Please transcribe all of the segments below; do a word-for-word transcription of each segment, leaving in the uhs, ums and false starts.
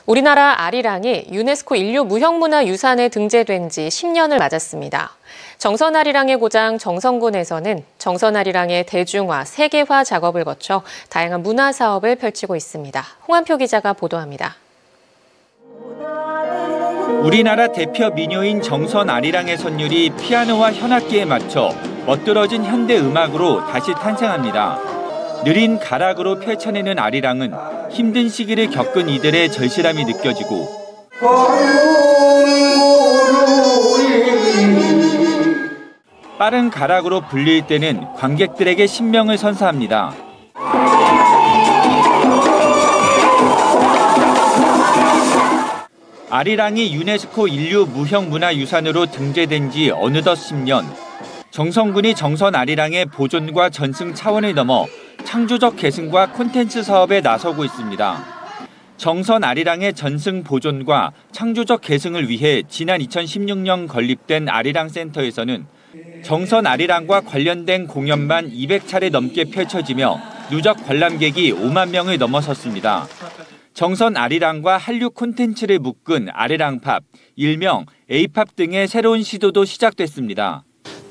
우리나라 아리랑이 유네스코 인류 무형문화유산에 등재된 지 십 년을 맞았습니다. 정선 아리랑의 고장 정선군에서는 정선 아리랑의 대중화, 세계화 작업을 거쳐 다양한 문화 사업을 펼치고 있습니다. 홍한표 기자가 보도합니다. 우리나라 대표 민요인 정선 아리랑의 선율이 피아노와 현악기에 맞춰 멋들어진 현대 음악으로 다시 탄생합니다. 느린 가락으로 펼쳐내는 아리랑은 힘든 시기를 겪은 이들의 절실함이 느껴지고 빠른 가락으로 불릴 때는 관객들에게 신명을 선사합니다. 아리랑이 유네스코 인류 무형문화유산으로 등재된 지 어느덧 십 년. 정선군이 정선 아리랑의 보존과 전승 차원을 넘어 창조적 계승과 콘텐츠 사업에 나서고 있습니다. 정선 아리랑의 전승 보존과 창조적 계승을 위해 지난 이천십육 년 건립된 아리랑 센터에서는 정선 아리랑과 관련된 공연만 이백 차례 넘게 펼쳐지며 누적 관람객이 오만 명을 넘어섰습니다. 정선 아리랑과 한류 콘텐츠를 묶은 아리랑팝, 일명 에이팝 등의 새로운 시도도 시작됐습니다.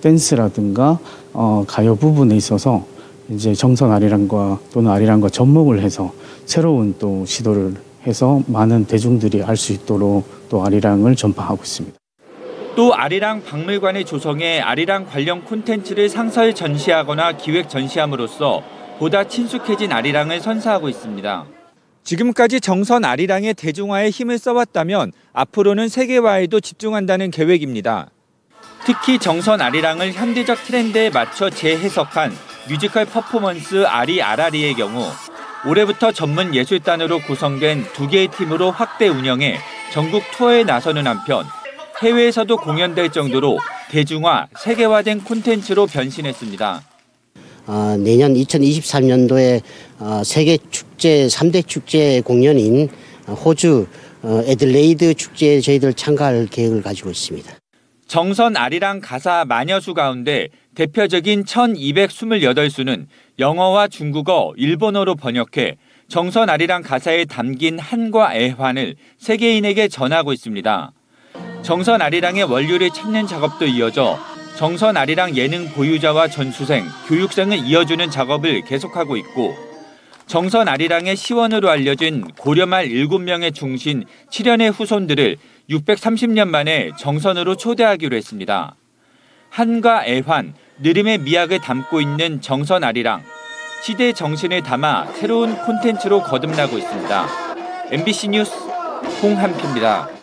댄스라든가 어, 가요 부분에 있어서 이제 정선 아리랑과 또는 아리랑과 접목을 해서 새로운 또 시도를 해서 많은 대중들이 알 수 있도록 또 아리랑을 전파하고 있습니다. 또 아리랑 박물관을 조성해 아리랑 관련 콘텐츠를 상설 전시하거나 기획 전시함으로써 보다 친숙해진 아리랑을 선사하고 있습니다. 지금까지 정선 아리랑의 대중화에 힘을 써왔다면 앞으로는 세계화에도 집중한다는 계획입니다. 특히 정선 아리랑을 현대적 트렌드에 맞춰 재해석한 뮤지컬 퍼포먼스 아리 아라리의 경우 올해부터 전문 예술단으로 구성된 두 개의 팀으로 확대 운영해 전국 투어에 나서는 한편 해외에서도 공연될 정도로 대중화, 세계화된 콘텐츠로 변신했습니다. 어, 내년 이천이십삼 년도에 어, 세계 축제 삼 대 축제 공연인 호주 어, 애들레이드 축제에 저희들 참가할 계획을 가지고 있습니다. 정선 아리랑 가사 마녀수 가운데 대표적인 천이백이십팔 수는 영어와 중국어, 일본어로 번역해 정선 아리랑 가사에 담긴 한과 애환을 세계인에게 전하고 있습니다. 정선 아리랑의 원류를 찾는 작업도 이어져 정선 아리랑 예능 보유자와 전수생, 교육생을 이어주는 작업을 계속하고 있고 정선 아리랑의 시원으로 알려진 고려말 일곱 명의 중신 칠연의 후손들을 육백삼십 년 만에 정선으로 초대하기로 했습니다. 한과 애환, 느림의 미학을 담고 있는 정선 아리랑. 시대의 정신을 담아 새로운 콘텐츠로 거듭나고 있습니다. 엠비씨 뉴스 홍한표입니다.